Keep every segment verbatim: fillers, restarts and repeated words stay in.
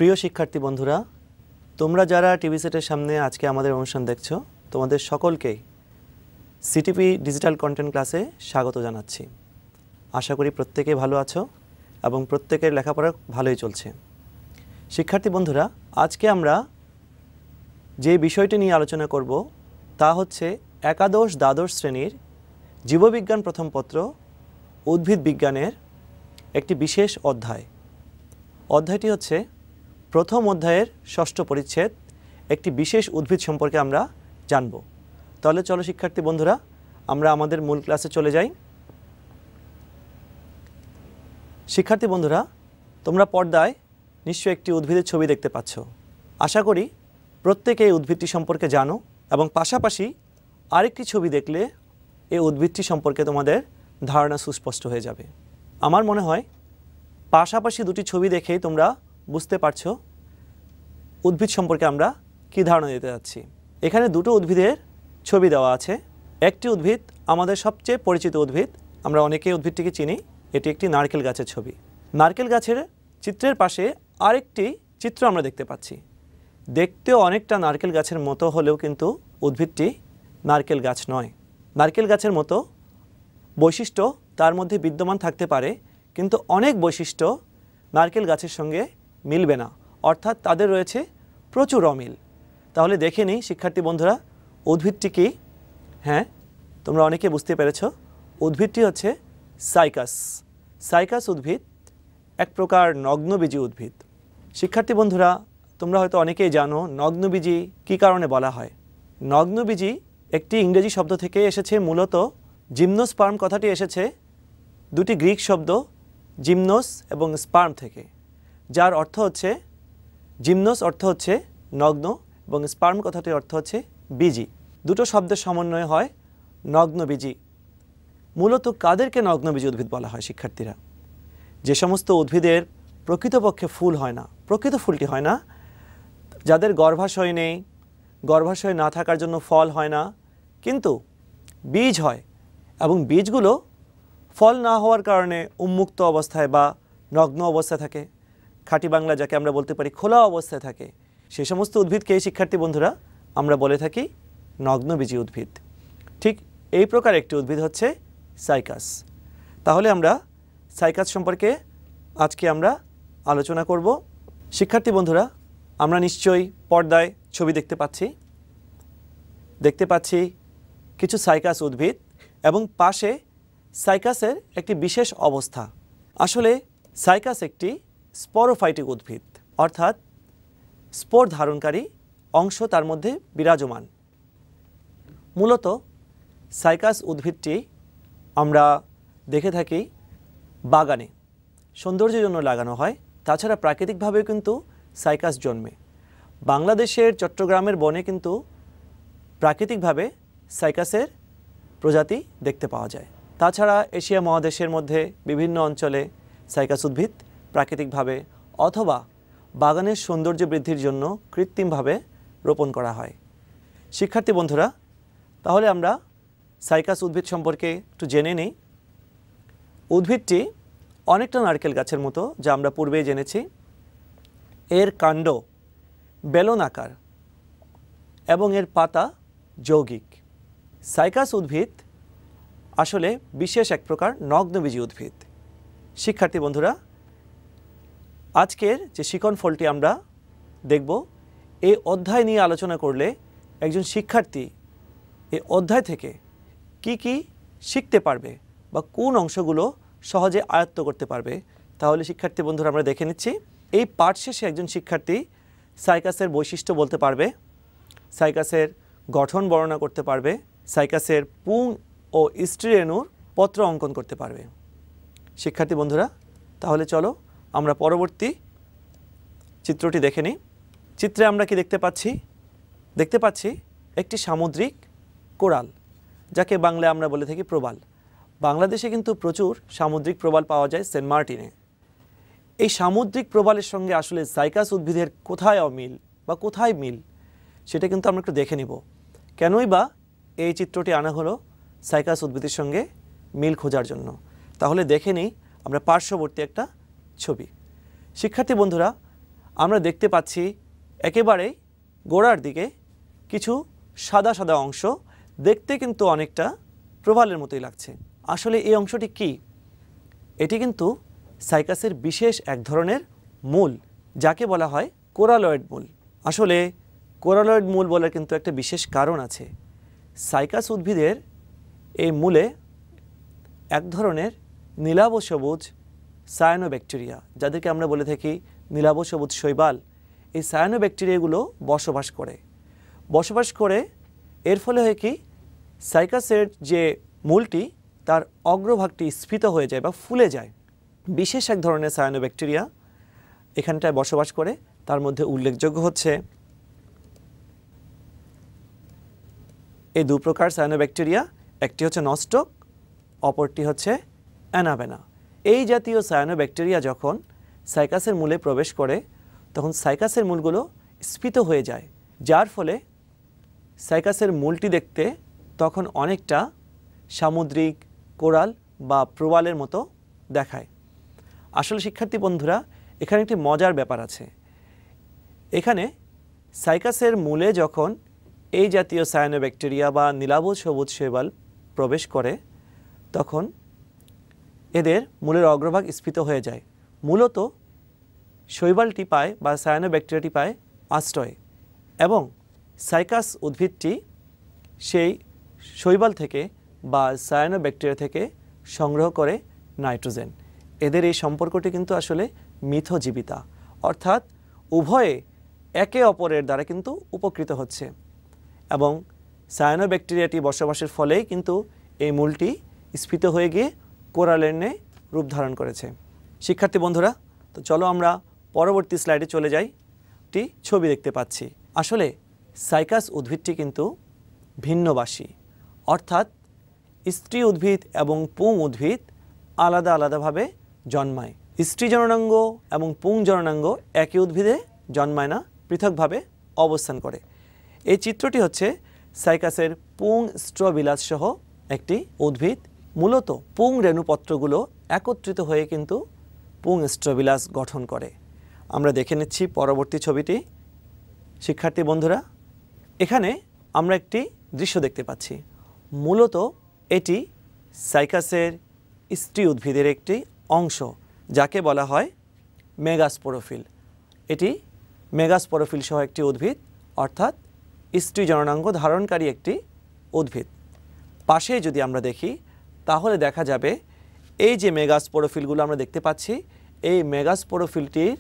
প্রিয় শিক্ষার্থী বন্ধুরা, তোমরা যারা টিভি সেটের সামনে আজকে আমাদের অনুষ্ঠান দেখছো, তোমাদের সকলকেই সিটিপি ডিজিটাল কন্টেন্ট ক্লাসে স্বাগত জানাচ্ছি। আশা করি প্রত্যেকেই ভালো আছো এবং প্রত্যেকের লেখাপড়া ভালোই চলছে। শিক্ষার্থী বন্ধুরা, আজকে আমরা যে বিষয়টি নিয়ে আলোচনা করব তা হচ্ছে একাদশ দ্বাদশ শ্রেণীর জীববিজ্ঞান প্রথম পত্র উদ্ভিদ বিজ্ঞানের একটি বিশেষ অধ্যায়। অধ্যায়টি হচ্ছে প্রথম অধ্যায়ের ষষ্ঠ পরিচ্ছেদ, একটি বিশেষ উদ্ভিদ সম্পর্কে আমরা জানব। তাহলে চলো শিক্ষার্থী বন্ধুরা, আমরা আমাদের মূল ক্লাসে চলে যাই। শিক্ষার্থী বন্ধুরা, তোমরা পর্দায় নিশ্চয়ই একটি উদ্ভিদের ছবি দেখতে পাচ্ছ। আশা করি প্রত্যেকে এই উদ্ভিদটি সম্পর্কে জানো এবং পাশাপাশি আরেকটি ছবি দেখলে এই উদ্ভিদটি সম্পর্কে তোমাদের ধারণা সুস্পষ্ট হয়ে যাবে। আমার মনে হয় পাশাপাশি দুটি ছবি দেখেই তোমরা বুঝতে পারছো উদ্ভিদ সম্পর্কে আমরা কী ধারণা দিতে যাচ্ছি। এখানে দুটো উদ্ভিদের ছবি দেওয়া আছে। একটি উদ্ভিদ আমাদের সবচেয়ে পরিচিত উদ্ভিদ, আমরা অনেকেই উদ্ভিদটিকে চিনি। এটি একটি নারকেল গাছের ছবি। নারকেল গাছের চিত্রের পাশে আরেকটি চিত্র আমরা দেখতে পাচ্ছি। দেখতেও অনেকটা নারকেল গাছের মতো হলেও কিন্তু উদ্ভিদটি নারকেল গাছ নয়। নারকেল গাছের মতো বৈশিষ্ট্য তার মধ্যে বিদ্যমান থাকতে পারে, কিন্তু অনেক বৈশিষ্ট্য নারকেল গাছের সঙ্গে মিলবে না, অর্থাৎ তাদের রয়েছে প্রচুর অমিল। তাহলে দেখে নিই শিক্ষার্থী বন্ধুরা, উদ্ভিদটি কি? হ্যাঁ, তোমরা অনেকে বুঝতে পেরেছ। উদ্ভিদটি হচ্ছে সাইকাস। সাইকাস উদ্ভিদ এক প্রকার নগ্নবীজি উদ্ভিদ। শিক্ষার্থী বন্ধুরা, তোমরা হয়তো অনেকেই জানো নগ্নবীজি কী কারণে বলা হয়। নগ্নবীজি একটি ইংরেজি শব্দ থেকে এসেছে। মূলত জিমনোস্পার্ম কথাটি এসেছে দুটি গ্রিক শব্দ জিমনোস এবং স্পার্ম থেকে, যার অর্থ হচ্ছে জিমনোস অর্থ হচ্ছে নগ্ন এবং স্পার্ম কথাটির অর্থ হচ্ছে বীজি। দুটো শব্দের সমন্বয় হয় নগ্নবীজি। মূলত কাদেরকে নগ্নবীজি উদ্ভিদ বলা হয় শিক্ষার্থীরা? যে সমস্ত উদ্ভিদের প্রকৃতপক্ষে ফুল হয় না, প্রকৃত ফুলটি হয় না, যাদের গর্ভাশয় নেই, গর্ভাশয় না থাকার জন্য ফল হয় না, কিন্তু বীজ হয় এবং বীজগুলো ফল না হওয়ার কারণে উন্মুক্ত অবস্থায় বা নগ্ন অবস্থায় থাকে, খাঁটি বাংলা যাকে আমরা বলতে পারি খোলা অবস্থায় থাকে, সে সমস্ত উদ্ভিদকে শিক্ষার্থী বন্ধুরা আমরা বলে থাকি নগ্নবীজি উদ্ভিদ। ঠিক এই প্রকার একটি উদ্ভিদ হচ্ছে সাইকাস। তাহলে আমরা সাইকাস সম্পর্কে আজকে আমরা আলোচনা করব। শিক্ষার্থী বন্ধুরা, আমরা নিশ্চয়ই পর্দায় ছবি দেখতে পাচ্ছি দেখতে পাচ্ছি কিছু সাইকাস উদ্ভিদ এবং পাশে সাইকাসের একটি বিশেষ অবস্থা। আসলে সাইকাস একটি স্পোরোফাইটিক উদ্ভিদ, অর্থাৎ স্পোর ধারণকারী অংশ তার মধ্যে বিরাজমান। মূলত সাইকাস উদ্ভিদটি আমরা দেখে থাকি বাগানে, সৌন্দর্যের জন্য লাগানো হয়। তাছাড়া প্রাকৃতিকভাবেও কিন্তু সাইকাস জন্মে। বাংলাদেশের চট্টগ্রামের বনে কিন্তু প্রাকৃতিকভাবে সাইকাসের প্রজাতি দেখতে পাওয়া যায়। তাছাড়া এশিয়া মহাদেশের মধ্যে বিভিন্ন অঞ্চলে সাইকাস উদ্ভিদ প্রাকৃতিকভাবে অথবা বাগানের সৌন্দর্য বৃদ্ধির জন্য কৃত্রিমভাবে রোপণ করা হয়। শিক্ষার্থী বন্ধুরা, তাহলে আমরা সাইকাস উদ্ভিদ সম্পর্কে একটু জেনে নিই। উদ্ভিদটি অনেকটা নারকেল গাছের মতো, যা আমরা পূর্বেই জেনেছি। এর কাণ্ড বেলনাকার এবং এর পাতা যৌগিক। সাইকাস উদ্ভিদ আসলে বিশেষ এক প্রকার নগ্নবীজি উদ্ভিদ। শিক্ষার্থী বন্ধুরা, আজকের যে শিকন ফলটি আমরা দেখব, এই অধ্যায় নিয়ে আলোচনা করলে একজন শিক্ষার্থী এই অধ্যায় থেকে কি কি শিখতে পারবে বা কোন অংশগুলো সহজে আয়ত্ত করতে পারবে, তাহলে শিক্ষার্থী বন্ধুরা আমরা দেখে নিচ্ছি। এই পাঠ শেষে একজন শিক্ষার্থী সাইকাসের বৈশিষ্ট্য বলতে পারবে, সাইকাসের গঠন বর্ণনা করতে পারবে, সাইকাসের পুং ও স্ত্রী রেণুর পত্র অঙ্কন করতে পারবে। শিক্ষার্থী বন্ধুরা, তাহলে চলো আমরা পরবর্তী চিত্রটি দেখে নিই। চিত্রে আমরা কি দেখতে পাচ্ছি? দেখতে পাচ্ছি একটি সামুদ্রিক কোরাল, যাকে বাংলায় আমরা বলে থাকি প্রবাল। বাংলাদেশে কিন্তু প্রচুর সামুদ্রিক প্রবাল পাওয়া যায় সেন্ট মার্টিনে। এই সামুদ্রিক প্রবালের সঙ্গে আসলে সাইকাস উদ্ভিদের কোথায় অমিল বা কোথায় মিল, সেটা কিন্তু আমরা একটু দেখে নিব। কেনই বা এই চিত্রটি আনা হলো সাইকাস উদ্ভিদের সঙ্গে মিল খোঁজার জন্য। তাহলে দেখে নিই আমরা পার্শ্ববর্তী একটা ছবি। শিক্ষার্থী বন্ধুরা, আমরা দেখতে পাচ্ছি একেবারে গোড়ার দিকে কিছু সাদা সাদা অংশ, দেখতে কিন্তু অনেকটা প্রবালের মতোই লাগছে। আসলে এই অংশটি কি? এটি কিন্তু সাইকাসের বিশেষ এক ধরনের মূল, যাকে বলা হয় কোরালয়েড মূল। আসলে কোরালয়েড মূল বলার কিন্তু একটা বিশেষ কারণ আছে। সাইকাস উদ্ভিদের এই মূলে এক ধরনের নীলাভ সবুজ সায়ানোব্যাকটেরিয়া, যাদেরকে আমরা বলে থাকি নীলাভ সবুজ শৈবাল, এই সায়ানোব্যাকটেরিয়াগুলো বসবাস করে বসবাস করে এর ফলে হয় কি, সাইকাসের যে মূলটি তার অগ্রভাগটি স্ফীত হয়ে যায় বা ফুলে যায়। বিশেষ এক ধরনের সায়ানোব্যাকটেরিয়া এখানটায় বসবাস করে। তার মধ্যে উল্লেখযোগ্য হচ্ছে এই দু প্রকার সায়ানোব্যাকটেরিয়া, একটি হচ্ছে নস্টক, অপরটি হচ্ছে অ্যানাবেনা। এই জাতীয় সায়ানোব্যাকটেরিয়া যখন সাইকাসের মূলে প্রবেশ করে তখন সাইকাসের মূলগুলো স্ফীত হয়ে যায়, যার ফলে সাইকাসের মূলটি দেখতে তখন অনেকটা সামুদ্রিক কোরাল বা প্রবালের মতো দেখায়। আসলে শিক্ষার্থী বন্ধুরা, এখানে একটি মজার ব্যাপার আছে। এখানে সাইকাসের মূলে যখন এই জাতীয় সায়ানোব্যাকটেরিয়া বা নীলাভ সবুজ শৈবাল প্রবেশ করে তখন এদের মূলের অগ্রভাগ স্ফীত হয়ে যায়। মূলত শৈবালটি পায় বা সায়ানোব্যাকটেরিয়াটি পায় আশ্রয়, এবং সাইকাস উদ্ভিদটি সেই শৈবাল থেকে বা সায়ানোব্যাকটেরিয়া থেকে সংগ্রহ করে নাইট্রোজেন। এদের এই সম্পর্কটি কিন্তু আসলে মিথজীবিতা, অর্থাৎ উভয়ে একে অপরের দ্বারা কিন্তু উপকৃত হচ্ছে, এবং সায়ানোব্যাকটেরিয়াটি বসবাসের ফলেই কিন্তু এই মূলটি স্ফীত হয়ে গিয়ে কোরালের ন্যায় রূপ ধারণ করেছে। শিক্ষার্থী বন্ধুরা, তো চলো আমরা পরবর্তী স্লাইডে চলে যাই। একটি ছবি দেখতে পাচ্ছি। আসলে সাইকাস উদ্ভিদটি কিন্তু ভিন্নবাসী, অর্থাৎ স্ত্রী উদ্ভিদ এবং পুং উদ্ভিদ আলাদা আলাদাভাবে জন্মায়। স্ত্রী জননাঙ্গ এবং পুং জননাঙ্গ একই উদ্ভিদে জন্মায় না, পৃথকভাবে অবস্থান করে। এই চিত্রটি হচ্ছে সাইকাসের পুং স্ট্রোবিলাস সহ একটি উদ্ভিদ। মূলত পুং রেণুপত্রগুলো একত্রিত হয়ে কিন্তু পুং স্ট্রোবিলাস গঠন করে। আমরা দেখে নিচ্ছি পরবর্তী ছবিটি। শিক্ষার্থী বন্ধুরা, এখানে আমরা একটি দৃশ্য দেখতে পাচ্ছি। মূলত এটি সাইকাসের স্ত্রী উদ্ভিদের একটি অংশ, যাকে বলা হয় মেগাস্পোরোফিল। এটি মেগাস্পোরোফিল সহ একটি উদ্ভিদ, অর্থাৎ স্ত্রী জননাঙ্গ ধারণকারী একটি উদ্ভিদ। পাশে যদি আমরা দেখি তাহলে দেখা যাবে এই যে মেগাস্পোরোফিলগুলো আমরা দেখতে পাচ্ছি, এই মেগাস্পোরোফিলটির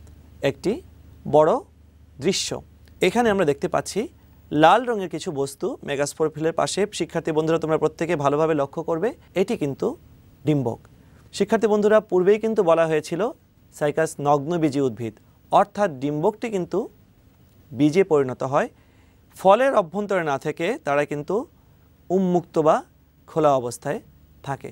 একটি বড় দৃশ্য। এখানে আমরা দেখতে পাচ্ছি লাল রঙের কিছু বস্তু মেগাস্পোরোফিলের পাশে। শিক্ষার্থী বন্ধুরা, তোমরা প্রত্যেকে ভালোভাবে লক্ষ্য করবে, এটি কিন্তু ডিম্বক। শিক্ষার্থী বন্ধুরা, পূর্বেই কিন্তু বলা হয়েছিল সাইকাস নগ্নবীজী উদ্ভিদ, অর্থাৎ ডিম্বকটি কিন্তু বীজে পরিণত হয়। ফলের অভ্যন্তরে না থেকে তারা কিন্তু উন্মুক্ত বা খোলা অবস্থায় থাকে।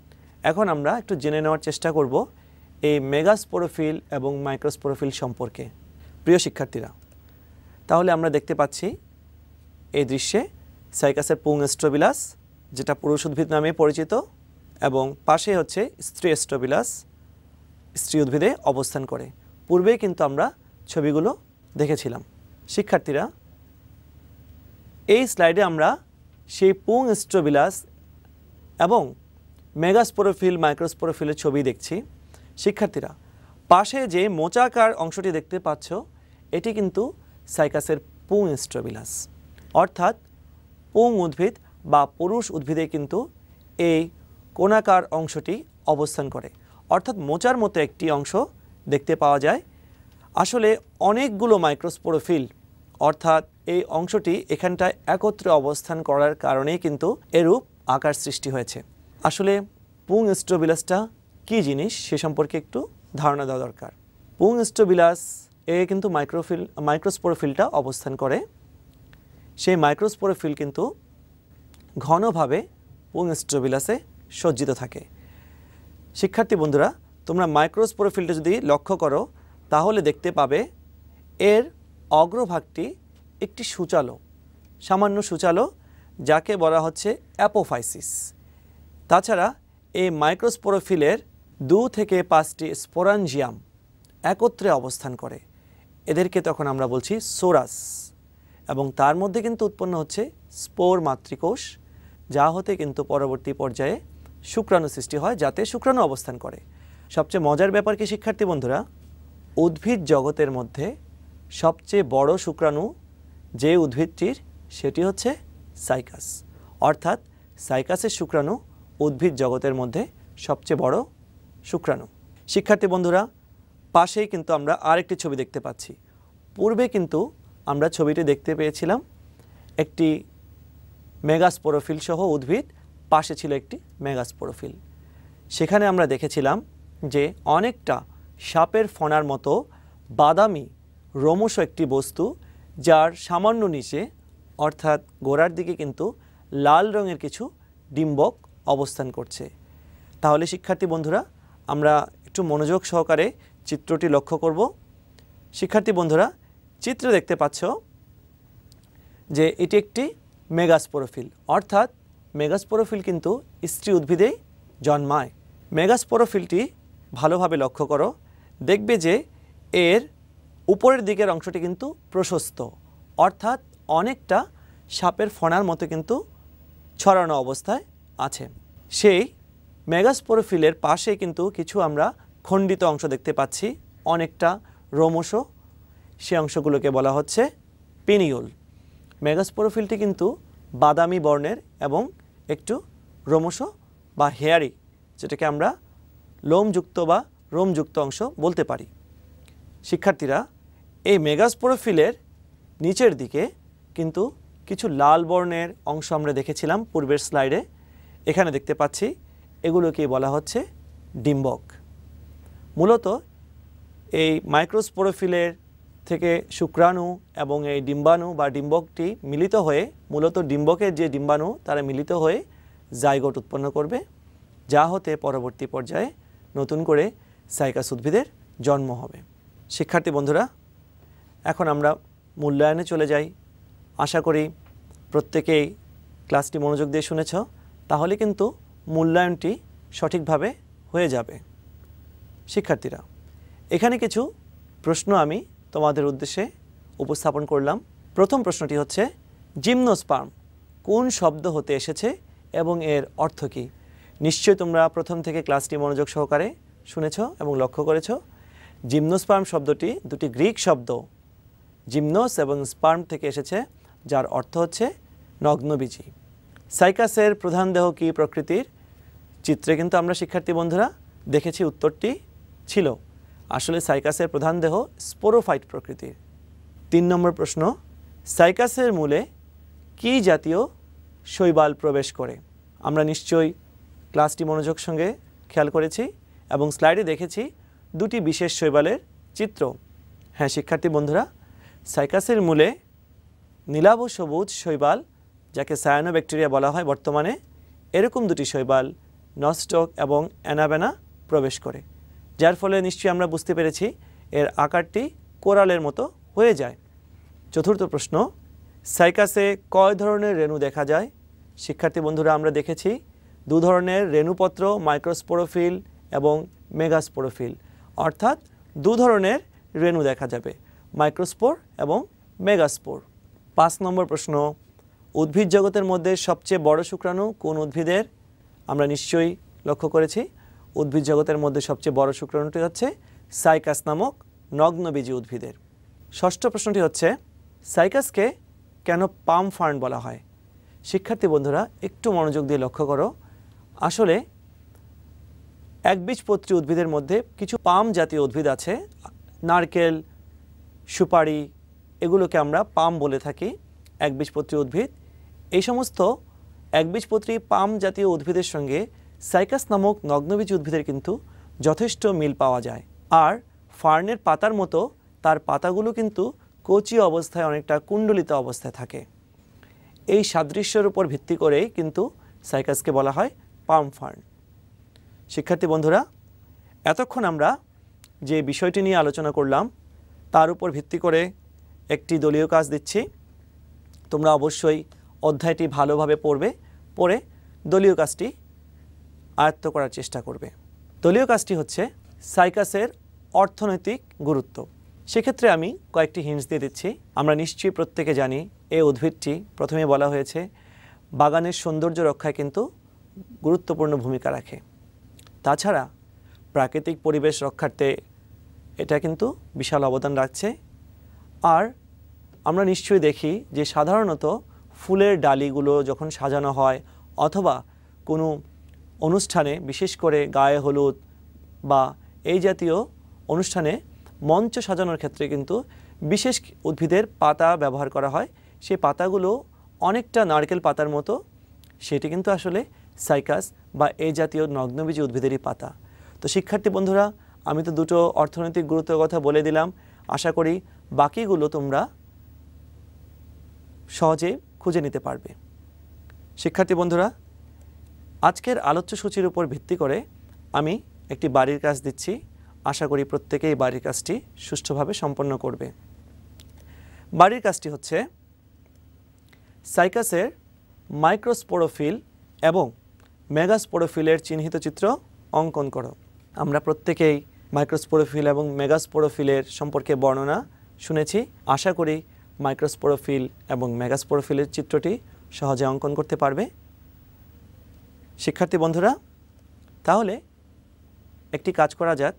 এখন আমরা একটু জেনে নেওয়ার চেষ্টা করব এই মেগাস্পোরোফিল এবং মাইক্রোস্পোরোফিল সম্পর্কে। প্রিয় শিক্ষার্থীরা, তাহলে আমরা দেখতে পাচ্ছি এই দৃশ্যে সাইকাসের পুং স্ট্রোবিলাস, যেটা পুরুষ উদ্ভিদ নামে পরিচিত, এবং পাশে হচ্ছে স্ত্রী স্ট্রোবিলাস, স্ত্রী উদ্ভিদে অবস্থান করে। পূর্বেই কিন্তু আমরা ছবিগুলো দেখেছিলাম। শিক্ষার্থীরা, এই স্লাইডে আমরা সেই পুং স্ট্রোবিলাস এবং মেগাস্পোরোফিল মাইক্রোস্পোরোফিলের ছবি দেখছি। শিক্ষার্থীরা, পাশে যে মোচাকার অংশটি দেখতে পাচ্ছ, এটি কিন্তু সাইকাসের পুং স্ট্রোবিলাস, অর্থাৎ পুং উদ্ভিদ বা পুরুষ উদ্ভিদে কিন্তু এই কোনাকার অংশটি অবস্থান করে, অর্থাৎ মোচার মতো একটি অংশ দেখতে পাওয়া যায়। আসলে অনেকগুলো মাইক্রোস্পোরোফিল, অর্থাৎ এই অংশটি এখানটায় একত্রে অবস্থান করার কারণেই কিন্তু এরূপ আকার সৃষ্টি হয়েছে। আসলে পুং স্ট্রোবিলাসটা কী জিনিস সে সম্পর্কে একটু ধারণা দেওয়া দরকার। পুং স্ট্রোবিলাস এ কিন্তু মাইক্রোফিল মাইক্রোস্পোরোফিলটা অবস্থান করে। সেই মাইক্রোস্পোরোফিল কিন্তু ঘনভাবে পুং স্ট্রোবিলাসে সজ্জিত থাকে। শিক্ষার্থী বন্ধুরা, তোমরা মাইক্রোস্পোরোফিলটা যদি লক্ষ্য করো তাহলে দেখতে পাবে এর অগ্রভাগটি একটি সূচালো, সামান্য সূচালো, যাকে বলা হচ্ছে অ্যাপোফাইসিস। তাছাড়া এই মাইক্রোস্পোরোফিলের দু থেকে পাঁচটি স্পোরাঞ্জিয়াম একত্রে অবস্থান করে। এদেরকে তখন আমরা বলছি সোরাস, এবং তার মধ্যে কিন্তু উৎপন্ন হচ্ছে স্পোর মাতৃকোষ, যা হতে কিন্তু পরবর্তী পর্যায়ে শুক্রাণু সৃষ্টি হয়, যাতে শুক্রাণু অবস্থান করে। সবচেয়ে মজার ব্যাপার কি শিক্ষার্থী বন্ধুরা, উদ্ভিদ জগতের মধ্যে সবচেয়ে বড় শুক্রাণু যে উদ্ভিদটির, সেটি হচ্ছে সাইকাস। অর্থাৎ সাইকাসের শুক্রাণু উদ্ভিদ জগতের মধ্যে সবচেয়ে বড় শুক্রাণু। শিক্ষার্থী বন্ধুরা, পাশেই কিন্তু আমরা আরেকটি ছবি দেখতে পাচ্ছি। পূর্বে কিন্তু আমরা ছবিটি দেখতে পেয়েছিলাম একটি মেগাস্পোরোফিল সহ উদ্ভিদ, পাশে ছিল একটি মেগাস্পোরোফিল। সেখানে আমরা দেখেছিলাম যে অনেকটা সাপের ফণার মতো বাদামি রোমশ একটি বস্তু, যার সামান্য নিচে অর্থাৎ গোড়ার দিকে কিন্তু লাল রঙের কিছু ডিম্বক অবস্থান করছে। তাহলে শিক্ষার্থী বন্ধুরা, আমরা একটু মনোযোগ সহকারে চিত্রটি লক্ষ্য করব। শিক্ষার্থী বন্ধুরা, চিত্রে দেখতে পাচ্ছ যে এটি একটি মেগাস্পোরোফিল, অর্থাৎ মেগাস্পোরোফিল কিন্তু স্ত্রী উদ্ভিদেই জন্মায়। মেগাস্পোরোফিলটি ভালোভাবে লক্ষ্য করো, দেখবে যে এর উপরের দিকের অংশটি কিন্তু প্রশস্ত, অর্থাৎ অনেকটা সাপের ফণার মতো কিন্তু ছড়ানো অবস্থায় আছে। সেই মেগাস্পোরোফিলের পাশে কিন্তু কিছু আমরা খণ্ডিত অংশ দেখতে পাচ্ছি, অনেকটা রোমশ। সে অংশগুলোকে বলা হচ্ছে পিনিউল। মেগাস্পোরোফিলটি কিন্তু বাদামি বর্ণের এবং একটু রোমশ বা হেয়ারি, যেটাকে আমরা লোমযুক্ত বা রোমযুক্ত অংশ বলতে পারি। শিক্ষার্থীরা, এই মেগাস্পোরোফিলের নিচের দিকে কিন্তু কিছু লাল বর্ণের অংশ আমরা দেখেছিলাম পূর্বের স্লাইডে। এখানে দেখতে পাচ্ছি এগুলোকেই বলা হচ্ছে ডিম্বক। মূলত এই মাইক্রোস্পোরোফিলের থেকে শুক্রাণু এবং এই ডিম্বাণু বা ডিম্বকটি মিলিত হয়ে, মূলত ডিম্বকের যে ডিম্বাণু তারা মিলিত হয়ে জাইগোট উৎপন্ন করবে, যা হতে পরবর্তী পর্যায়ে নতুন করে সাইকাস উদ্ভিদের জন্ম হবে। শিক্ষার্থী বন্ধুরা, এখন আমরা মূল্যায়নে চলে যাই। আশা করি প্রত্যেকেই ক্লাসটি মনোযোগ দিয়ে শুনেছ, তাহলে কিন্তু মূল্যায়নটি সঠিকভাবে হয়ে যাবে। শিক্ষার্থীরা, এখানে কিছু প্রশ্ন আমি তোমাদের উদ্দেশ্যে উপস্থাপন করলাম। প্রথম প্রশ্নটি হচ্ছে, জিমনোস্পার্ম কোন শব্দ হতে এসেছে এবং এর অর্থ কী? নিশ্চয়ই তোমরা প্রথম থেকে ক্লাসটি মনোযোগ সহকারে শুনেছ এবং লক্ষ্য করেছ। জিমনোস্পার্ম শব্দটি দুটি গ্রিক শব্দ জিমনোস এবং স্পার্ম থেকে এসেছে, যার অর্থ হচ্ছে নগ্নবীজি। সাইকাসের প্রধান দেহ কী প্রকৃতির? চিত্রে কিন্তু আমরা শিক্ষার্থী বন্ধুরা দেখেছি উত্তরটি ছিল আসলে সাইকাসের প্রধান দেহ স্পোরোফাইট প্রকৃতির। তিন নম্বর প্রশ্ন, সাইকাসের মূলে কী জাতীয় শৈবাল প্রবেশ করে? আমরা নিশ্চয়ই ক্লাসটি মনোযোগ সঙ্গে খেয়াল করেছি এবং স্লাইডে দেখেছি দুটি বিশেষ শৈবালের চিত্র। হ্যাঁ শিক্ষার্থী বন্ধুরা, সাইকাসের মূলে নীলাভ সবুজ শৈবাল, যাকে সায়ানোব্যাকটেরিয়া বলা হয় বর্তমানে, এরকম দুটি শৈবাল নস্টক এবং অ্যানাবেনা প্রবেশ করে, যার ফলে নিশ্চয়ই আমরা বুঝতে পেরেছি এর আকারটি কোরালের মতো হয়ে যায়। চতুর্থ প্রশ্ন, সাইকাসে কয় ধরনের রেণু দেখা যায়? শিক্ষার্থী বন্ধুরা, আমরা দেখেছি দু ধরনের রেণুপত্র, মাইক্রোস্পোরোফিল এবং মেগাস্পোরোফিল, অর্থাৎ দু ধরনের রেণু দেখা যাবে, মাইক্রোস্পোর এবং মেগাস্পোর। পাঁচ নম্বর প্রশ্ন, উদ্ভিদ জগতের মধ্যে সবচেয়ে বড় শুক্রাণু কোন উদ্ভিদের? আমরা নিশ্চয়ই লক্ষ্য করেছি উদ্ভিদ জগতের মধ্যে সবচেয়ে বড় শুক্রাণুটি হচ্ছে সাইকাস নামক নগ্নবীজি উদ্ভিদের। ষষ্ঠ প্রশ্নটি হচ্ছে, সাইকাসকে কেন পাম ফার্ন বলা হয়? শিক্ষার্থী বন্ধুরা, একটু মনোযোগ দিয়ে লক্ষ্য করো। আসলে একবীজপত্রী উদ্ভিদের মধ্যে কিছু পাম জাতীয় উদ্ভিদ আছে, নারকেল, সুপারি, এগুলোকে আমরা পাম বলে থাকি, একবীজপত্রী উদ্ভিদ। এই সমস্ত একবীজপত্রী পাম জাতীয় উদ্ভিদের সঙ্গে সাইকাস নামক নগ্নবীজ উদ্ভিদের কিন্তু যথেষ্ট মিল পাওয়া যায়। আর ফার্নের পাতার মতো তার পাতাগুলো কিন্তু কচি অবস্থায় অনেকটা কুণ্ডলিত অবস্থায় থাকে। এই সাদৃশ্যের উপর ভিত্তি করেই কিন্তু সাইকাসকে বলা হয় পাম ফার্ন। শিক্ষার্থী বন্ধুরা, এতক্ষণ আমরা যে বিষয়টি নিয়ে আলোচনা করলাম তার উপর ভিত্তি করে একটি দলীয় কাজ দিচ্ছি। তোমরা অবশ্যই অধ্যায়টি ভালোভাবে পড়বে, পড়ে দলীয় কাজটি আয়ত্ত করার চেষ্টা করবে। দলীয় কাজটি হচ্ছে সাইকাসের অর্থনৈতিক গুরুত্ব। সেক্ষেত্রে আমি কয়েকটি হিন্টস দিয়ে দিচ্ছি। আমরা নিশ্চয়ই প্রত্যেকে জানি এই উদ্ভিদটি প্রথমে বলা হয়েছে বাগানের সৌন্দর্য রক্ষায় কিন্তু গুরুত্বপূর্ণ ভূমিকা রাখে। তাছাড়া প্রাকৃতিক পরিবেশ রক্ষার্থে এটা কিন্তু বিশাল অবদান রাখছে। আর আমরা নিশ্চয়ই দেখি যে সাধারণত ফুলের ডালিগুলো যখন সাজানো হয় অথবা কোনো অনুষ্ঠানে, বিশেষ করে গায়ে হলুদ বা এই জাতীয় অনুষ্ঠানে মঞ্চ সাজানোর ক্ষেত্রে কিন্তু বিশেষ উদ্ভিদের পাতা ব্যবহার করা হয়। সেই পাতাগুলো অনেকটা নারকেল পাতার মতো, সেটি কিন্তু আসলে সাইকাস বা এই জাতীয় নগ্নবীজী উদ্ভিদেরই পাতা। তো শিক্ষার্থী বন্ধুরা, আমি তো দুটো অর্থনৈতিক গুরুত্বের কথা বলে দিলাম। আশা করি বাকিগুলো তোমরা সহজে খুঁজে নিতে পারবে। শিক্ষার্থী বন্ধুরা, আজকের আলোচ্য সূচির উপর ভিত্তি করে আমি একটি বাড়ির কাজ দিচ্ছি। আশা করি প্রত্যেকেই বাড়ির কাজটি সুষ্ঠুভাবে সম্পন্ন করবে। বাড়ির কাজটি হচ্ছে সাইকাসের মাইক্রোস্পোরোফিল এবং মেগাস্পোরোফিলের চিহ্নিত চিত্র অঙ্কন করো। আমরা প্রত্যেকেই মাইক্রোস্পোরোফিল এবং মেগাস্পোরোফিলের সম্পর্কে বর্ণনা শুনেছি। আশা করি মাইক্রোস্পোরোফিল এবং মেগাস্পোরোফিলের চিত্রটি সহজে অঙ্কন করতে পারবে। শিক্ষার্থী বন্ধুরা, তাহলে একটি কাজ করা যাক।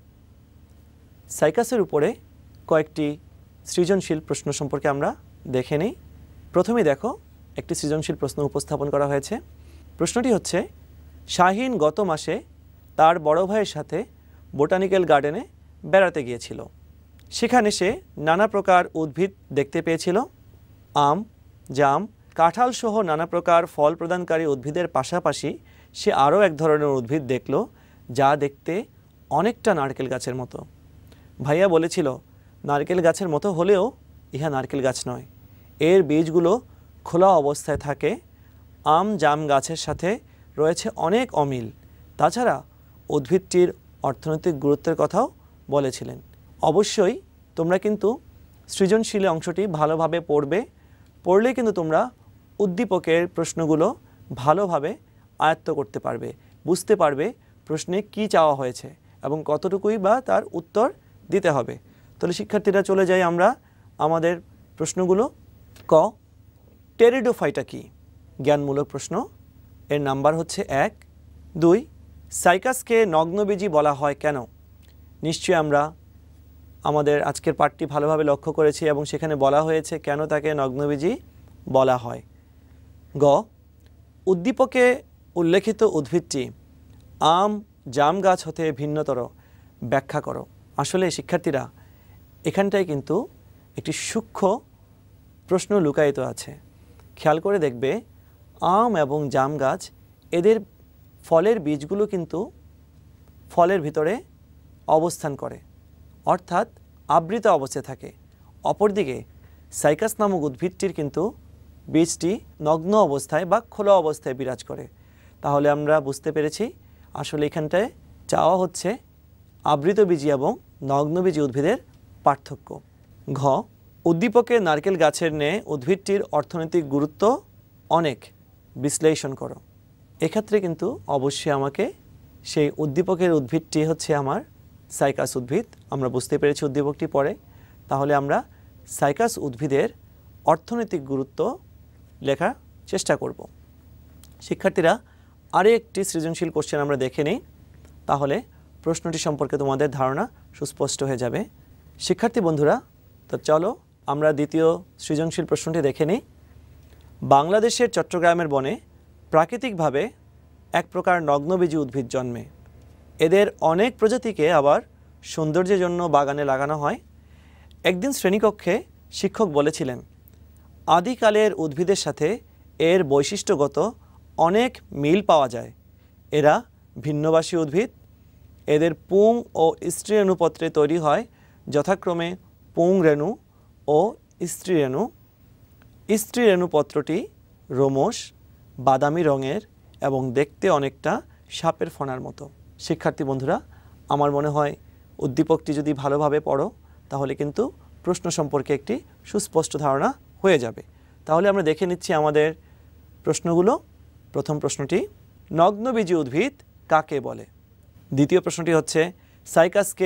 সাইকাসের উপরে কয়েকটি সৃজনশীল প্রশ্ন সম্পর্কে আমরা দেখে নিই। প্রথমেই দেখো, একটি সৃজনশীল প্রশ্ন উপস্থাপন করা হয়েছে। প্রশ্নটি হচ্ছে, শাহিন গত মাসে তার বড় ভাইয়ের সাথে বোটানিক্যাল গার্ডেনে বেড়াতে গিয়েছিল। সেখানে সে নানা প্রকার উদ্ভিদ দেখতে পেয়েছিল। আম, জাম, কাঁঠাল সহ নানা প্রকার ফল প্রদানকারী উদ্ভিদের পাশাপাশি সে আরও এক ধরনের উদ্ভিদ দেখল যা দেখতে অনেকটা নারকেল গাছের মতো। ভাইয়া বলেছিল, নারকেল গাছের মতো হলেও ইহা নারকেল গাছ নয়, এর বীজগুলো খোলা অবস্থায় থাকে। আম জাম গাছের সাথে রয়েছে অনেক অমিল। তাছাড়া উদ্ভিদটির অর্থনৈতিক গুরুত্বের কথাও বলেছিলেন। অবশ্যই তোমরা কিন্তু সৃজনশীল অংশটি ভালোভাবে পড়বে। পড়লে কিন্তু তোমরা উদ্দীপকের প্রশ্নগুলো ভালোভাবে আয়ত্ত করতে পারবে, বুঝতে পারবে প্রশ্নে কি চাওয়া হয়েছে এবং কতটুকুই বা তার উত্তর দিতে হবে। তাহলে শিক্ষার্থীরা, চলে যাই আমরা আমাদের প্রশ্নগুলো। ক, টেরিডোফাইটা কি? জ্ঞানমূলক প্রশ্ন। এর নাম্বার হচ্ছে এক। দুই, সাইকাসকে নগ্নবীজী বলা হয় কেন? নিশ্চয়ই আমরা আমাদের আজকের পাঠটি ভালোভাবে লক্ষ্য করেছি এবং সেখানে বলা হয়েছে কেন তাকে নগ্নবীজী বলা হয়। গ, উদ্দীপকে উল্লেখিত উদ্ভিদটি আম জাম গাছ হতে ভিন্নতর ব্যাখ্যা করো। আসলে শিক্ষার্থীরা, এখানটায় কিন্তু একটি সূক্ষ্ম প্রশ্ন লুকায়িত আছে। খেয়াল করে দেখবে, আম এবং জাম গাছ এদের ফলের বীজগুলো কিন্তু ফলের ভিতরে অবস্থান করে, অর্থাৎ আবৃত অবস্থায় থাকে। অপরদিকে সাইকাস নামক উদ্ভিদটির কিন্তু বীজটি নগ্ন অবস্থায় বা খোলা অবস্থায় বিরাজ করে। তাহলে আমরা বুঝতে পেরেছি আসলে এখানটায় চাওয়া হচ্ছে আবৃতবীজী এবং নগ্নবীজী উদ্ভিদের পার্থক্য। ঘ, উদ্দীপকে নারকেল গাছের ন্যায় উদ্ভিদটির অর্থনৈতিক গুরুত্ব অনেক, বিশ্লেষণ করো। এক্ষেত্রে কিন্তু অবশ্যই আমাকে সেই উদ্দীপকের উদ্ভিদটি হচ্ছে আমার সাইকাস উদ্ভিদ। আমরা বুঝতে পেরেছি উদ্দীপকটি পরে। তাহলে আমরা সাইকাস উদ্ভিদের অর্থনৈতিক গুরুত্ব লেখার চেষ্টা করব। শিক্ষার্থীরা, আরও একটি সৃজনশীল কোশ্চেন আমরা দেখে নিই, তাহলে প্রশ্নটি সম্পর্কে তোমাদের ধারণা সুস্পষ্ট হয়ে যাবে। শিক্ষার্থী বন্ধুরা, তো চলো আমরা দ্বিতীয় সৃজনশীল প্রশ্নটি দেখে নিই। বাংলাদেশের চট্টগ্রামের বনে প্রাকৃতিকভাবে এক প্রকার নগ্নবীজী উদ্ভিদ জন্মে। এদের অনেক প্রজাতিকে আবার সৌন্দর্যের জন্য বাগানে লাগানো হয়। একদিন শ্রেণীকক্ষে শিক্ষক বলেছিলেন, আদিকালের উদ্ভিদের সাথে এর বৈশিষ্ট্যগত অনেক মিল পাওয়া যায়। এরা ভিন্নবাসী উদ্ভিদ। এদের পুং ও স্ত্রীরেণুপত্রে তৈরি হয় যথাক্রমে পুং রেণু ও স্ত্রীরেণু। স্ত্রীরেণুপত্রটি রোমশ, বাদামি রঙের এবং দেখতে অনেকটা সাপের ফণার মতো। শিক্ষার্থী বন্ধুরা, আমার মনে হয় উদ্দীপকটি যদি ভালোভাবে পড়ো তাহলে কিন্তু প্রশ্ন সম্পর্কে একটি সুস্পষ্ট ধারণা হয়ে যাবে। তাহলে আমরা দেখে নিচ্ছি আমাদের প্রশ্নগুলো। প্রথম প্রশ্নটি, নগ্নবীজী উদ্ভিদ কাকে বলে? দ্বিতীয় প্রশ্নটি হচ্ছে, সাইকাসকে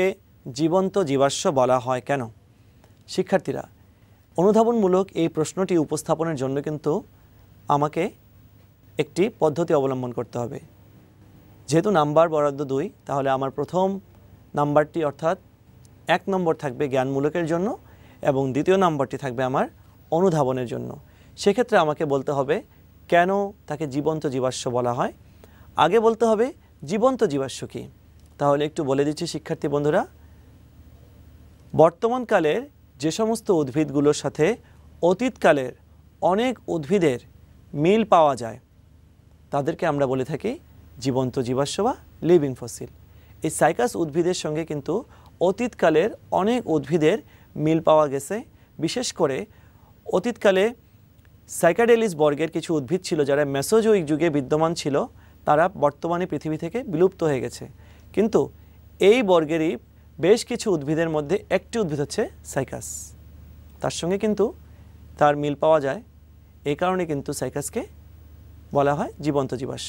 জীবন্ত জীবাশ্ম বলা হয় কেন? শিক্ষার্থীরা, অনুধাবনমূলক এই প্রশ্নটি উপস্থাপনের জন্য কিন্তু আমাকে একটি পদ্ধতি অবলম্বন করতে হবে। যেহেতু নাম্বার বরাদ্দ দুই, তাহলে আমার প্রথম নাম্বারটি অর্থাৎ এক নম্বর থাকবে জ্ঞানমূলকের জন্য এবং দ্বিতীয় নাম্বারটি থাকবে আমার অনুধাবনের জন্য। সেক্ষেত্রে আমাকে বলতে হবে কেন তাকে জীবন্ত জীবাশ্ম বলা হয়। আগে বলতে হবে জীবন্ত জীবাশ্ম কী। তাহলে একটু বলে দিচ্ছি শিক্ষার্থী বন্ধুরা, বর্তমানকালের যে সমস্ত উদ্ভিদগুলোর সাথে অতীতকালের অনেক উদ্ভিদের মিল পাওয়া যায় তাদেরকে আমরা বলে থাকি জীবন্ত জীবাশ্ম বা লিভিং ফসিল। এই সাইকাস উদ্ভিদের সঙ্গে কিন্তু অতীতকালের অনেক উদ্ভিদের মিল পাওয়া গেছে। বিশেষ করে অতীতকালে সাইকাডেলিস বর্গের কিছু উদ্ভিদ ছিল যারা মেসোজোইক যুগে বিদ্যমান ছিল, তারা বর্তমানে পৃথিবী থেকে বিলুপ্ত হয়ে গেছে। কিন্তু এই বর্গেরই বেশ কিছু উদ্ভিদের মধ্যে একটি উদ্ভিদ হচ্ছে সাইকাস, তার সঙ্গে কিন্তু তার মিল পাওয়া যায়। এই কারণে কিন্তু সাইকাসকে বলা হয় জীবন্ত জীবাশ্ম।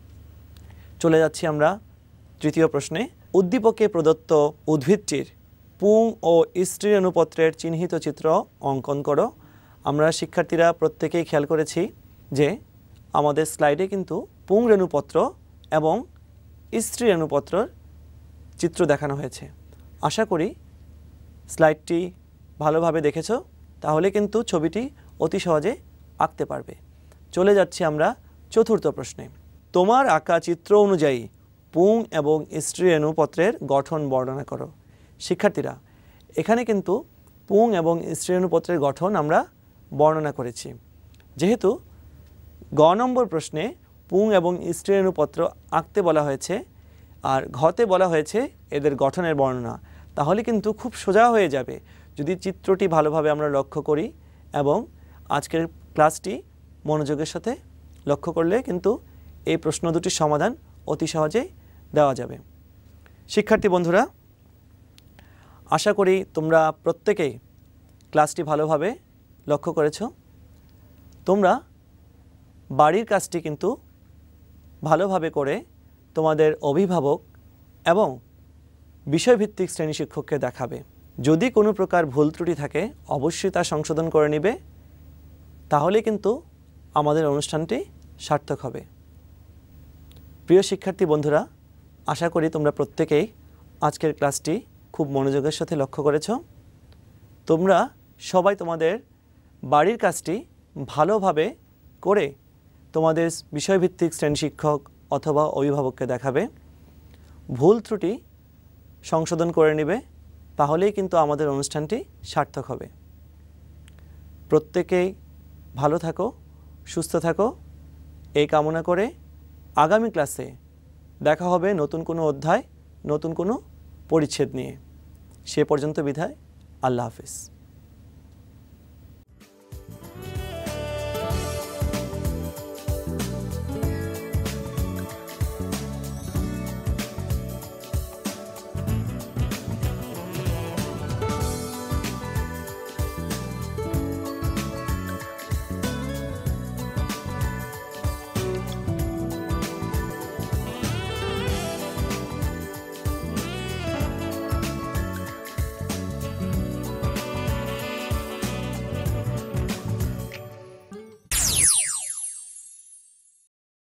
চলে যাচ্ছি আমরা তৃতীয় প্রশ্নে। উদ্দীপকে প্রদত্ত উদ্ভিদটির পুং ও স্ত্রী রেণুপত্রের চিহ্নিত চিত্র অঙ্কন করো। আমরা শিক্ষার্থীরা প্রত্যেকেই খেয়াল করেছি যে আমাদের স্লাইডে কিন্তু পুং রেণুপত্র এবং স্ত্রী রেণুপত্রর চিত্র দেখানো হয়েছে। আশা করি স্লাইডটি ভালোভাবে দেখেছো, তাহলে কিন্তু ছবিটি অতি সহজে আঁকতে পারবে। চলে যাচ্ছি আমরা চতুর্থ প্রশ্নে। তোমার আঁকা চিত্র অনুযায়ী পুং এবং স্ত্রী রেণুপত্রের গঠন বর্ণনা করো। শিক্ষার্থীরা, এখানে কিন্তু পুং এবং স্ত্রী রেণুপত্রের গঠন আমরা বর্ণনা করেছি। যেহেতু গ নম্বর প্রশ্নে পুং এবং স্ত্রী রেণুপত্র আঁকতে বলা হয়েছে আর ঘতে বলা হয়েছে এদের গঠনের বর্ণনা, তাহলে কিন্তু খুব সোজা হয়ে যাবে যদি চিত্রটি ভালোভাবে আমরা লক্ষ্য করি এবং আজকের ক্লাসটি মনোযোগের সাথে লক্ষ্য করলে কিন্তু এই প্রশ্ন দুটির সমাধান অতি সহজেই দেওয়া যাবে। শিক্ষার্থী বন্ধুরা, আশা করি তোমরা প্রত্যেকেই ক্লাসটি ভালোভাবে লক্ষ্য করেছো। তোমরা বাড়ির কাজটি কিন্তু ভালোভাবে করে তোমাদের অভিভাবক এবং বিষয়ভিত্তিক শ্রেণী শিক্ষককে দেখাবে। যদি কোনো প্রকার ভুল ত্রুটি থাকে অবশ্যই তা সংশোধন করে নেবে, তাহলে কিন্তু আমাদের অনুষ্ঠানটি সার্থক হবে। প্রিয় শিক্ষার্থী বন্ধুরা, আশা করি তোমরা প্রত্যেকেই আজকের ক্লাসটি খুব মনোযোগের সাথে লক্ষ্য করেছো। তোমরা সবাই তোমাদের বাড়ির কাজটি ভালোভাবে করে তোমাদের বিষয়ভিত্তিক শ্রেণী শিক্ষক অথবা অভিভাবককে দেখাবে। ভুল ত্রুটি সংশোধন করে নেবে, তাহলেই কিন্তু আমাদের অনুষ্ঠানটি সার্থক হবে। প্রত্যেকেই ভালো থাকো, সুস্থ থাকো, এই কামনা করে আগামী ক্লাসে দেখা হবে নতুন কোনো অধ্যায়, নতুন কোনো পরিচ্ছেদ নিয়ে। সে পর্যন্ত বিদায়। আল্লাহ হাফেজ।